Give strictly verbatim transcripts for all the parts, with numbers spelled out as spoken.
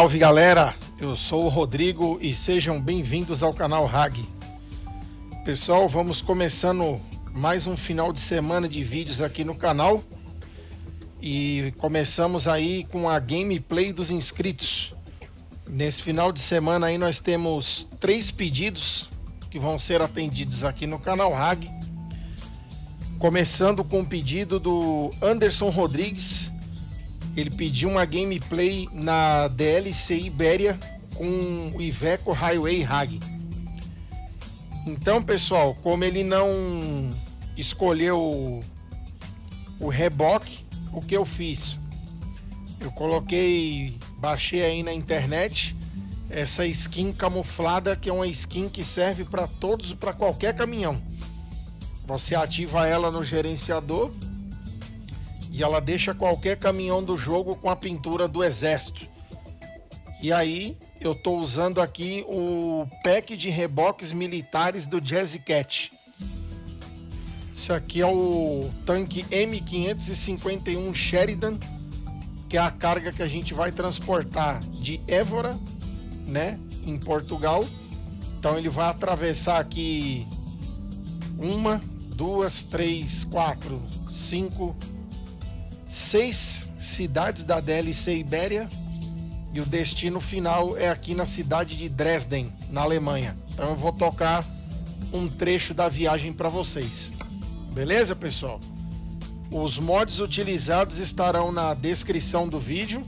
Salve galera, eu sou o Rodrigo e sejam bem-vindos ao canal Hag. Pessoal, vamos começando mais um final de semana de vídeos aqui no canal. E começamos aí com a gameplay dos inscritos. Nesse final de semana aí nós temos três pedidos que vão ser atendidos aqui no canal Hag. Começando com o pedido do Anderson Rodrigues. Ele pediu uma gameplay na D L C Ibéria com o Iveco Highway Hag. Então, pessoal, como ele não escolheu o reboque, o que eu fiz? Eu coloquei, baixei aí na internet essa skin camuflada, que é uma skin que serve para todos, para qualquer caminhão. Você ativa ela no gerenciador e ela deixa qualquer caminhão do jogo com a pintura do exército. E aí eu estou usando aqui o pack de reboques militares do Jazzy Cat. Esse aqui é o tanque M quinhentos e cinquenta e um Sheridan, que é a carga que a gente vai transportar de Évora, né, em Portugal. Então ele vai atravessar aqui uma, duas, três, quatro, cinco, seis cidades da D L C Ibéria, e o destino final é aqui na cidade de Dresden, na Alemanha. Então eu vou tocar um trecho da viagem para vocês. Beleza, pessoal? Os mods utilizados estarão na descrição do vídeo.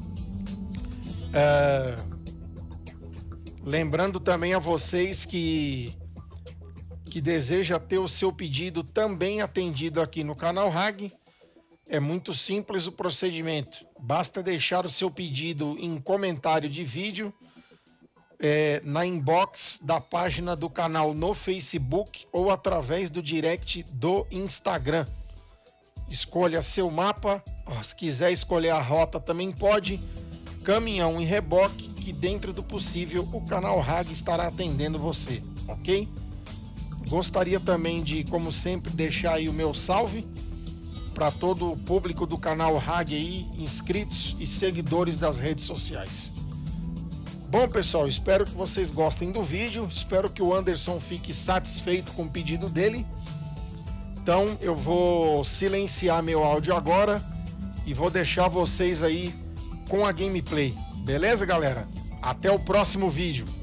É... Lembrando também a vocês que que deseja ter o seu pedido também atendido aqui no canal Hag. É muito simples o procedimento. Basta deixar o seu pedido em comentário de vídeo, é, na inbox da página do canal no Facebook ou através do direct do Instagram. Escolha seu mapa. Se quiser escolher a rota também pode. Caminhão e reboque, que dentro do possível o canal Hag estará atendendo você, ok? Gostaria também de, como sempre, deixar aí o meu salve para todo o público do canal Hag aí, inscritos e seguidores das redes sociais. Bom, pessoal, espero que vocês gostem do vídeo, espero que o Anderson fique satisfeito com o pedido dele. Então eu vou silenciar meu áudio agora e vou deixar vocês aí com a gameplay. Beleza, galera? Até o próximo vídeo.